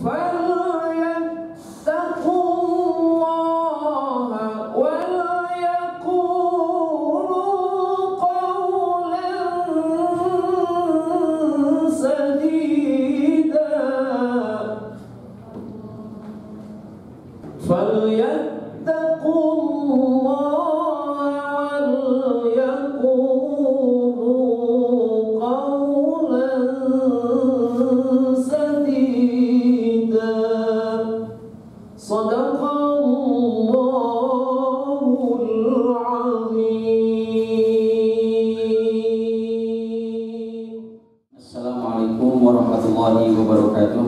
Assalamualaikum warahmatullahi wabarakatuh.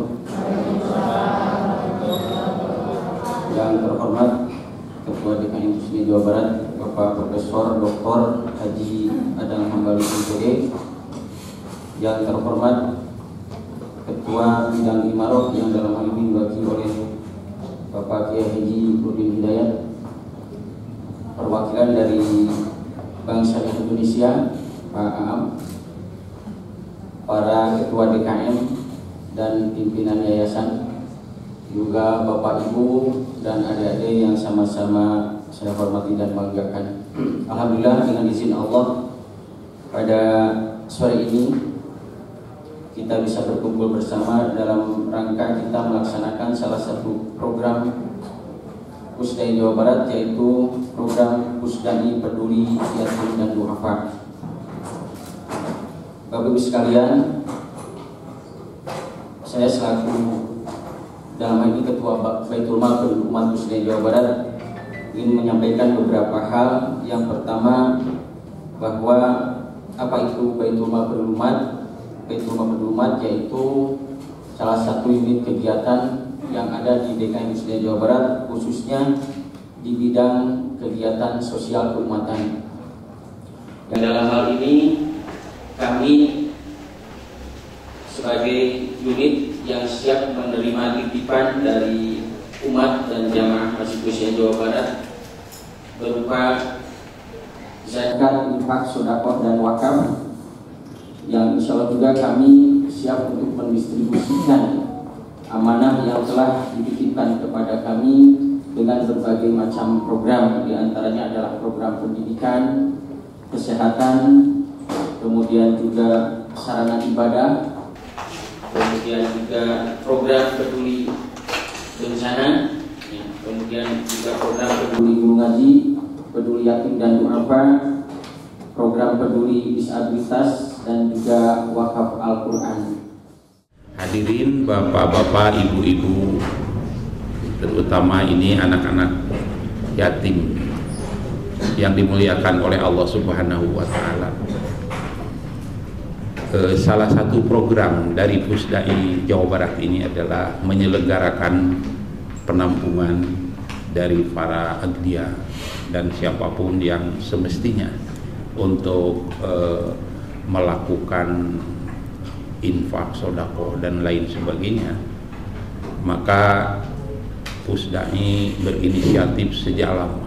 Yang terhormat Ketua DKI Muslim Jawa Barat Bapak Profesor Dr. Haji Adang Hambali MPD. Yang terhormat Ketua Bidang Imarah yang dalam hal ini diwakili oleh Bapak Kiai Haji Nurdin Hidayat, perwakilan dari Bank Syariah Indonesia Pak Aam, para ketua DKM dan pimpinan yayasan, juga Bapak Ibu dan adik-adik yang sama-sama saya hormati dan banggakan. Alhamdulillah, dengan izin Allah pada sore ini kita bisa berkumpul bersama dalam rangka kita melaksanakan salah satu program Pusdai Jawa Barat, yaitu program Pusdai Peduli Yatim dan Duafa. Bapak Ibu sekalian, saya selaku dalam hal ini Ketua Baitul Mal Penduduk Umat Muslim Jawa Barat ingin menyampaikan beberapa hal. Yang pertama, bahwa apa itu Baitul Mal Penduduk Umat? Baitul Mal Penduduk Umat yaitu salah satu unit kegiatan yang ada di DKI Muslim Jawa Barat, khususnya di bidang kegiatan sosial keumatan. Dan dalam hal ini kami sebagai unit yang siap menerima titipan dari umat dan jamaah Masjid Muslim Jawa Barat berupa zakat, infak, sedekah dan wakaf, yang insya Allah juga kami siap untuk mendistribusikan amanah yang telah dititipkan kepada kami dengan berbagai macam program. Di antaranya adalah program pendidikan, kesehatan, kemudian juga sarana ibadah, kemudian juga program peduli bencana, kemudian juga program peduli guru ngaji, peduli yatim dan duafa, program peduli disabilitas, dan juga wakaf Al-Quran. Hadirin bapak-bapak, ibu-ibu, terutama ini anak-anak yatim yang dimuliakan oleh Allah Subhanahu wa Ta'ala. Salah satu program dari Pusdai Jawa Barat ini adalah menyelenggarakan penampungan dari para agdia dan siapapun yang semestinya untuk melakukan infak, sodako dan lain sebagainya. Maka Pusdai berinisiatif sejak lama,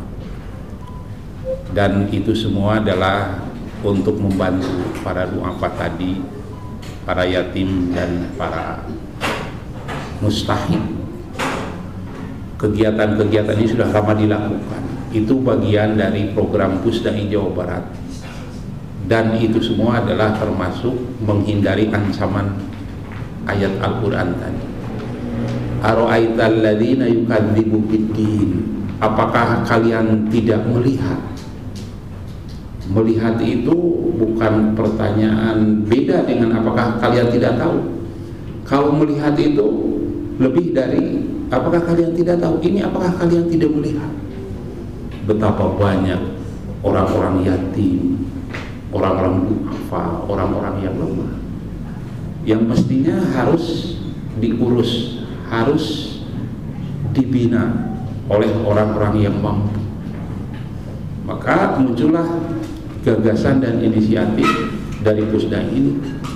dan itu semua adalah untuk membantu para duafa tadi, para yatim dan para mustahik. Kegiatan-kegiatan ini sudah lama dilakukan. Itu bagian dari program Pusdai Jawa Barat, dan itu semua adalah termasuk menghindari ancaman ayat Al-Quran tadi. Ara'aital ladzina yukadzibu biddin, apakah kalian tidak melihat? Melihat itu bukan pertanyaan beda dengan apakah kalian tidak tahu. Kalau melihat itu lebih dari apakah kalian tidak tahu. Ini apakah kalian tidak melihat betapa banyak orang-orang yatim, orang-orang duafa, orang-orang yang lemah, yang mestinya harus diurus, harus dibina oleh orang-orang yang mampu. Maka muncullah gagasan dan inisiatif dari Pusdai ini.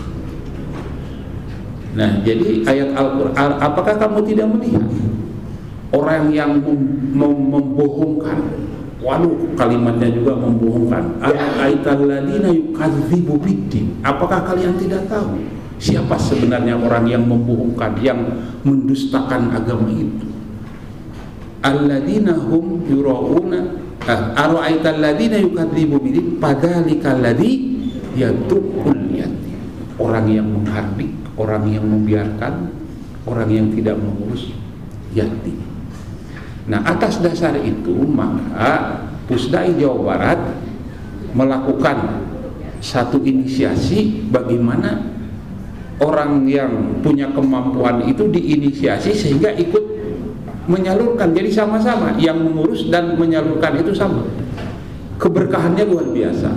Nah, jadi ayat Al-Quran, apakah kamu tidak melihat orang yang membohongkan? Waduh, kalimatnya juga membohongkan. Ara'aital ladzina yukadzibu biddin, apakah kalian tidak tahu Siapa sebenarnya orang yang membohongkan, yang mendustakan agama itu? Alladzina hum yura'una ara'aital ladzina yukadzibu bidin padzalikal ladzi yadukul yatim. Orang yang menghardik, orang yang membiarkan, orang yang tidak mengurus yatim. Nah, atas dasar itu maka Pusdai Jawa Barat melakukan satu inisiasi bagaimana orang yang punya kemampuan itu diinisiasi sehingga ikut menyalurkan. Jadi sama-sama yang mengurus dan menyalurkan itu sama. Keberkahannya luar biasa.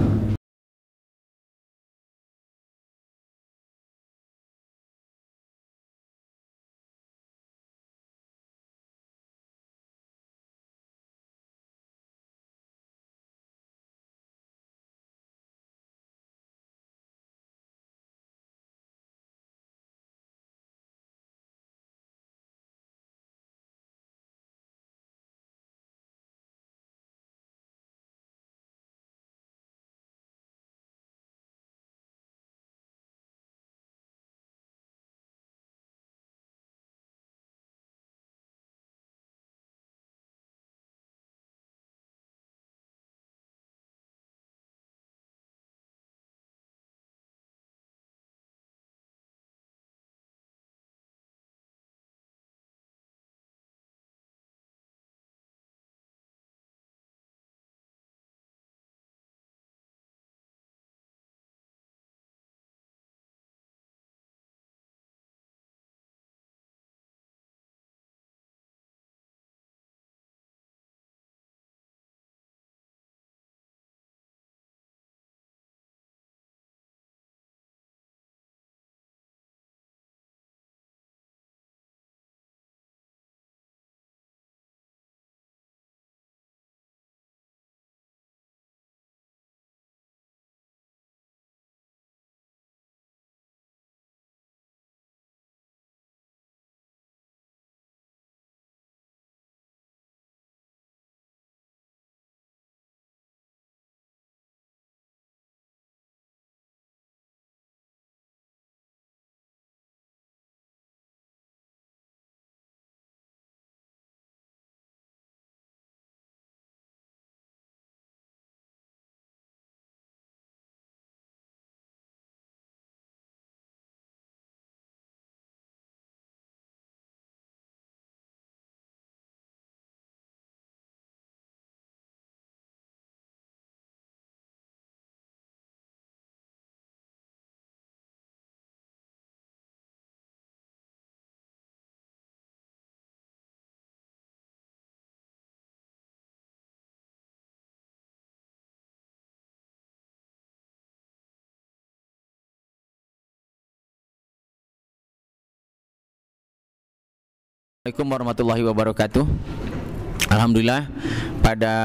Assalamualaikum warahmatullahi wabarakatuh. Alhamdulillah, pada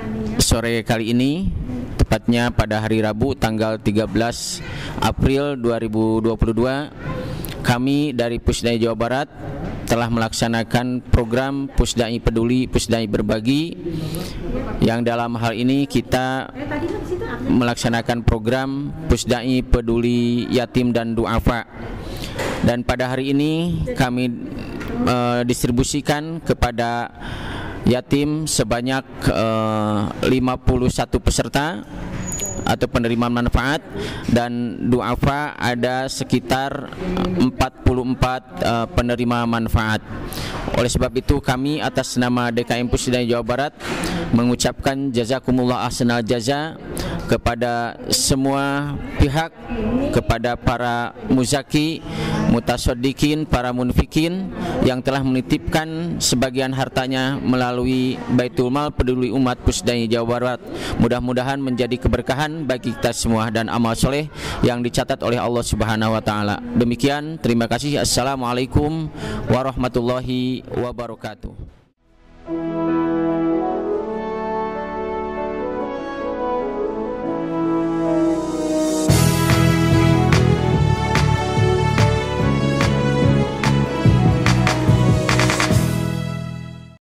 sore kali ini, tepatnya pada hari Rabu tanggal 13 April 2022, kami dari Pusdai Jawa Barat telah melaksanakan program Pusdai Peduli, Pusdai Berbagi, yang dalam hal ini kita melaksanakan program Pusdai Peduli Yatim dan Du'afa. Dan pada hari ini kami distribusikan kepada yatim sebanyak 51 peserta atau penerima manfaat, dan du'afa ada sekitar 44 penerima manfaat. Oleh sebab itu kami atas nama DKM Pusdai Jawa Barat mengucapkan jazakumullah ahsanal jaza kepada semua pihak, kepada para muzaki, mutasoddiqin, para munfikin yang telah menitipkan sebagian hartanya melalui Baitul Mal Peduli Umat Pusdai Jawa Barat. Mudah-mudahan menjadi keberkahan bagi kita semua dan amal soleh yang dicatat oleh Allah Subhanahu wa Ta'ala. Demikian, terima kasih. Assalamualaikum warahmatullahi wabarakatuh.